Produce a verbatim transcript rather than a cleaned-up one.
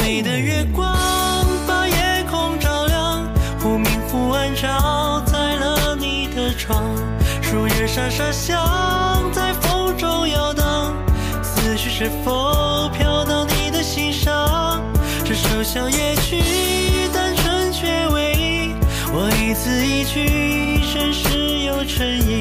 美的月光把夜空照亮，忽明忽暗照在了你的窗，树叶沙沙响，在风中摇荡，思绪是否飘到你的心上？这首小夜曲单纯却唯一，我一字一句，深深又沉吟。